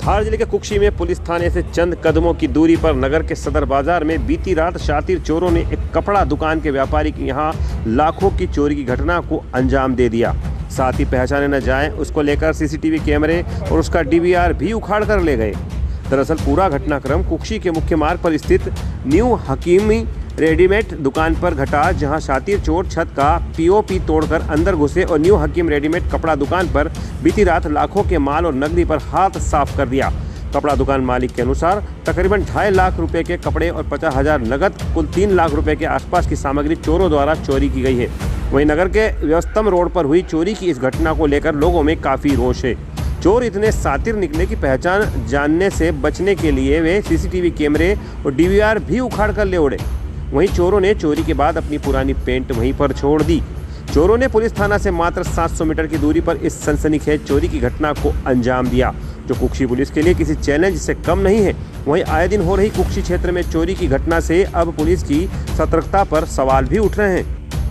हार जिले के कुक्षी में पुलिस थाने से चंद कदमों की दूरी पर नगर के सदर बाजार में बीती रात शातिर चोरों ने एक कपड़ा दुकान के व्यापारी की यहां लाखों की चोरी की घटना को अंजाम दे दिया। साथ ही पहचाने न जाएं उसको लेकर सीसीटीवी कैमरे और उसका डीवीआर भी उखाड़ कर ले गए। दरअसल पूरा घटनाक्रम कुक्षी के मुख्य मार्ग पर स्थित न्यू हकीमी रेडीमेड दुकान पर घटा, जहां शातिर चोर छत का पीओपी तोड़कर अंदर घुसे और न्यू हकीम रेडीमेड कपड़ा दुकान पर बीती रात लाखों के माल और नकदी पर हाथ साफ कर दिया। कपड़ा दुकान मालिक के अनुसार तकरीबन 2.5 लाख रुपए के कपड़े और 50,000 नगद, कुल 3 लाख रुपए के आसपास की सामग्री चोरों द्वारा चोरी की गई है। वहीं नगर के व्यस्तम रोड पर हुई चोरी की इस घटना को लेकर लोगों में काफी रोष है। चोर इतने शातिर निकले कि पहचान जानने से बचने के लिए वे सीसीटीवी कैमरे और डीवीआर भी उखाड़ कर ले उड़े। वहीं चोरों ने चोरी के बाद अपनी पुरानी पेंट वहीं पर छोड़ दी। चोरों ने पुलिस थाना से मात्र 700 मीटर की दूरी पर इस सनसनीखेज चोरी की घटना को अंजाम दिया, जो कुक्षी पुलिस के लिए किसी चैलेंज से कम नहीं है। वहीं आए दिन हो रही कुक्षी क्षेत्र में चोरी की घटना से अब पुलिस की सतर्कता पर सवाल भी उठ रहे हैं।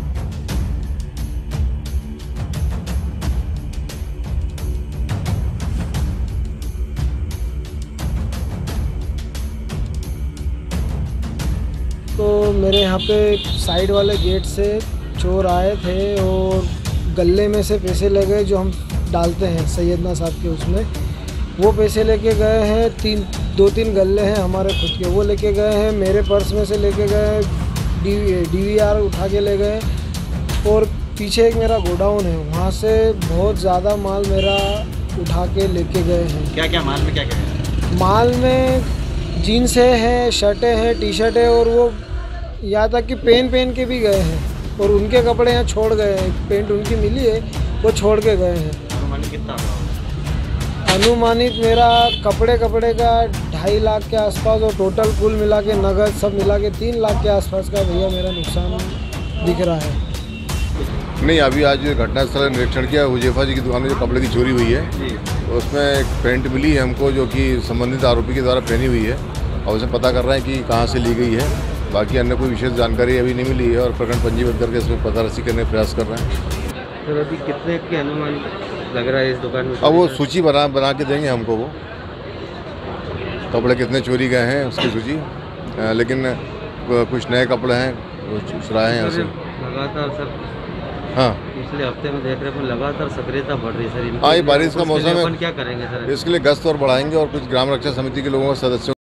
तो मेरे यहाँ पे साइड वाले गेट से चोर आए थे और गले में से पैसे ले गए, जो हम डालते हैं सैयदना साहब के उसमें, वो पैसे लेके गए हैं। 2-3 गले हैं हमारे खुद के, वो लेके गए हैं। मेरे पर्स में से लेके गए, डीवीआर उठा के ले गए। और पीछे एक मेरा गोडाउन है, वहाँ से बहुत ज़्यादा माल मेरा उठा के लेके गए हैं। क्या क्या माल में क्या क्या है? माल में जीन्सें हैं, शर्टें हैं, टी शर्ट है, और वो यहाँ तक कि पहन के भी गए हैं। और उनके कपड़े यहाँ छोड़ गए हैं, पेंट उनकी मिली है, वो छोड़ के गए हैं। अनुमानित कितना? अनुमानित मेरा कपड़े का 2.5 लाख के आसपास, और टोटल कुल मिला के नगद सब मिला के 3 लाख के आसपास का भैया मेरा नुकसान दिख रहा है। नहीं, अभी आज घटनास्थल निरीक्षण किया। हुजैफा जी की दुकान में जो कपड़े की चोरी हुई है, तो उसमें एक पेंट मिली है हमको, जो कि संबंधित आरोपी के द्वारा पहनी हुई है, और उसे पता कर रहे हैं कि कहाँ से ली गई है। बाकी अन्य कोई विशेष जानकारी अभी नहीं मिली है, और प्रकरण पंजीबद्ध करके इसमें पता रसी करने का प्रयास कर रहे हैं। तो अभी कितने के अनुमान लग रहा है इस दुकान में? अब वो सूची बना के देंगे हमको, वो कपड़े कितने चोरी गए हैं उसकी सूची। लेकिन कुछ नए कपड़े हैं वो चुराए हैं यहाँ से लगातार सर। हाँ, पिछले हफ्ते में देख रहे हैं लगातार सक्रियता बढ़ रही है सर। हाँ, ये बारिश का मौसम है, क्या करेंगे सर? इसके लिए गश्त और बढ़ाएंगे, और कुछ ग्राम रक्षा समिति के लोगों के सदस्यों